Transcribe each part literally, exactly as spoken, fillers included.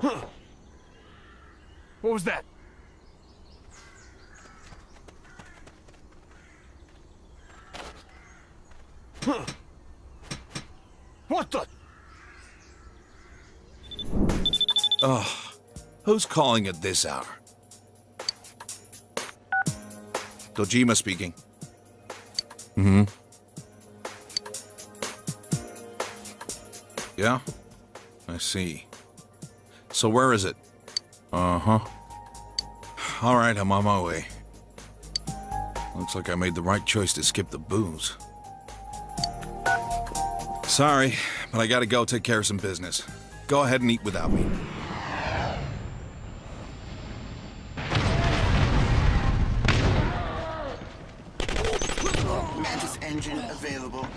What was that? What the? Ugh. Who's calling at this hour? Dojima speaking. Mm-hmm. Yeah? I see. So where is it? Uh-huh. All right, I'm on my way. Looks like I made the right choice to skip the booze. Sorry, but I gotta go take care of some business. Go ahead and eat without me. Mantis engine available.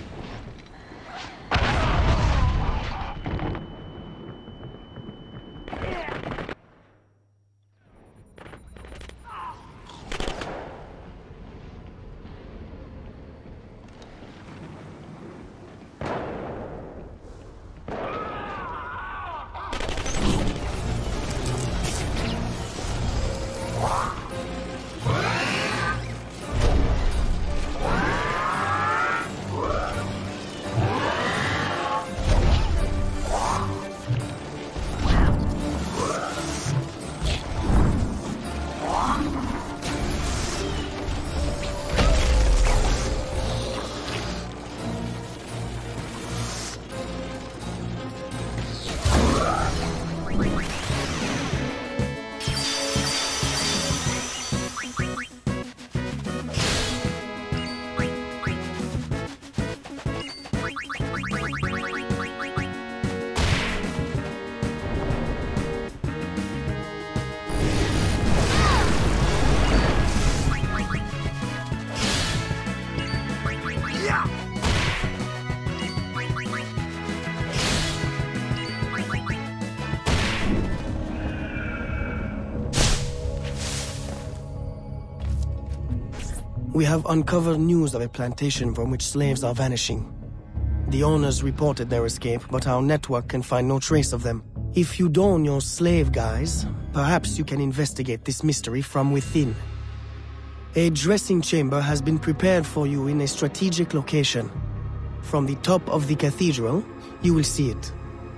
We have uncovered news of a plantation from which slaves are vanishing. The owners reported their escape, but our network can find no trace of them. If you don your slave guise, perhaps you can investigate this mystery from within. A dressing chamber has been prepared for you in a strategic location. From the top of the cathedral, you will see it.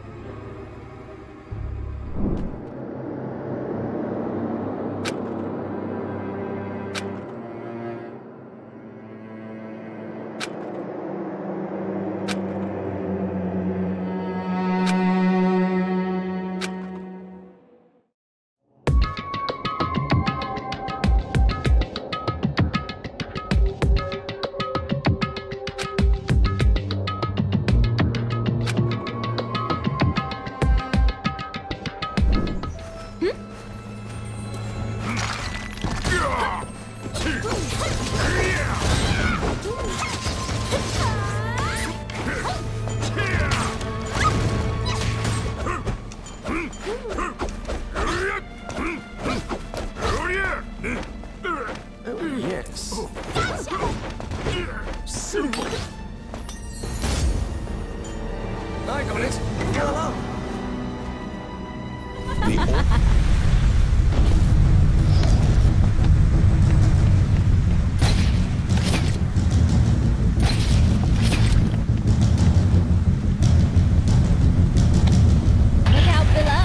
I got it. Go along. Look out below.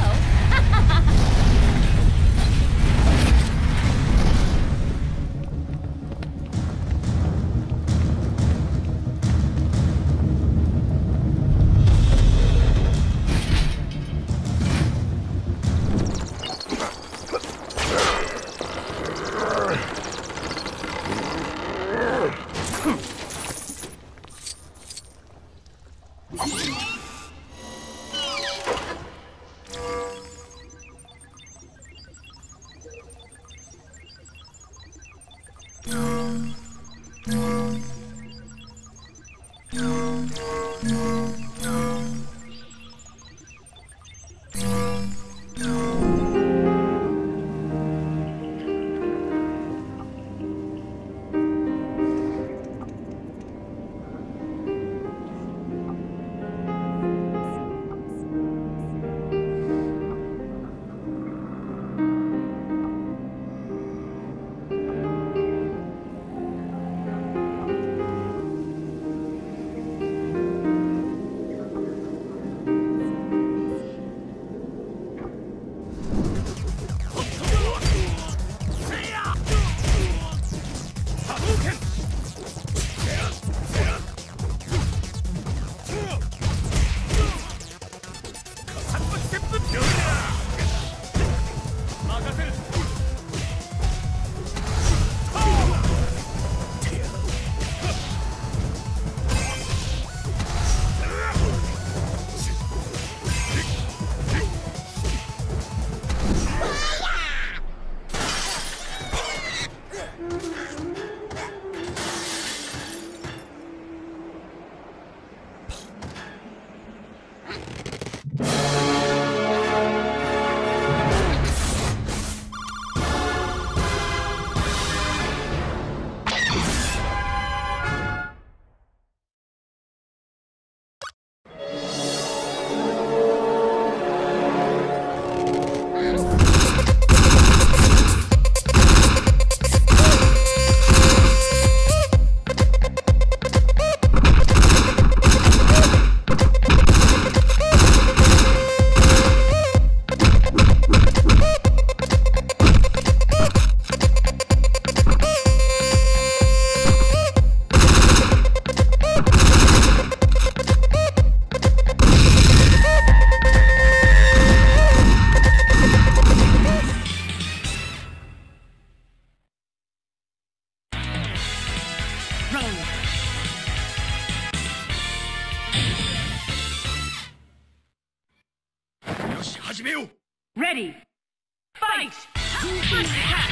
Ready. Fight! First attack!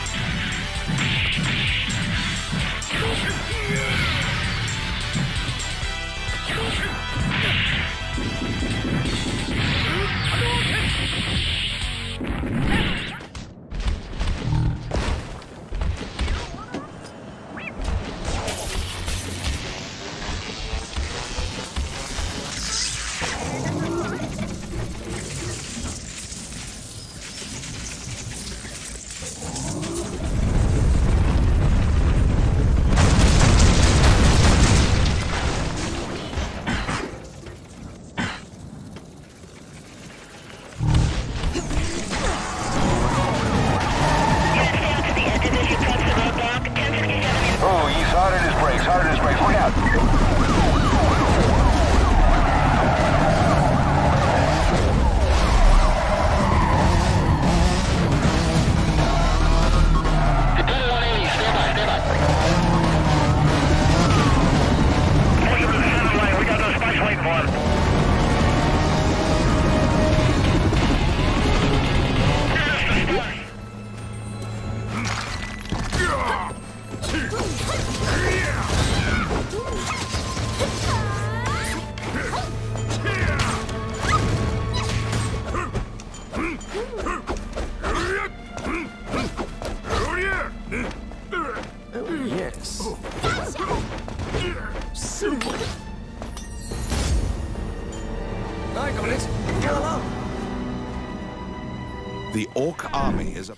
The Orc army is a...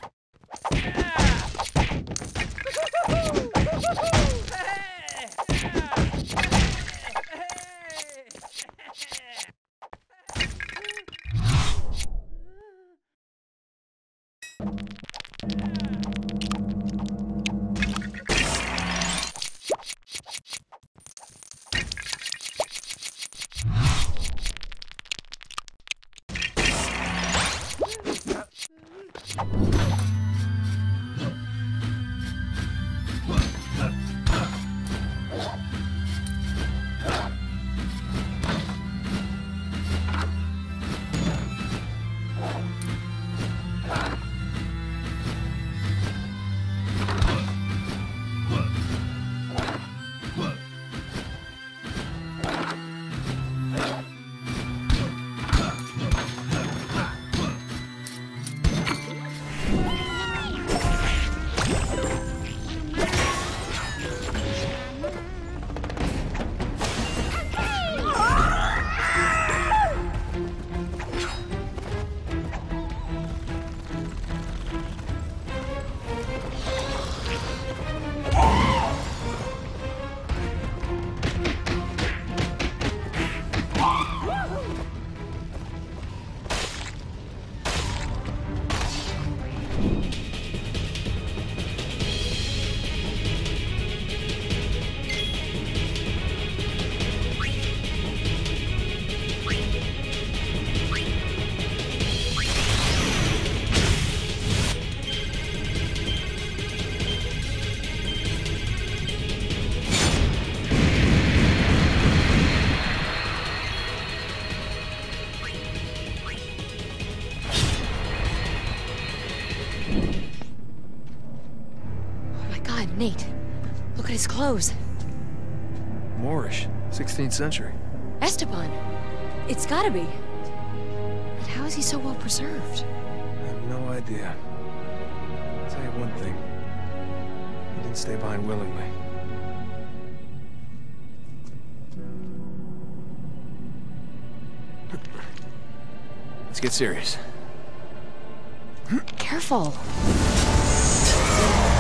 Nate, look at his clothes. Moorish, sixteenth century. Esteban. It's gotta be. But how is he so well preserved? I have no idea. I'll tell you one thing. He didn't stay behind willingly. Let's get serious. Careful.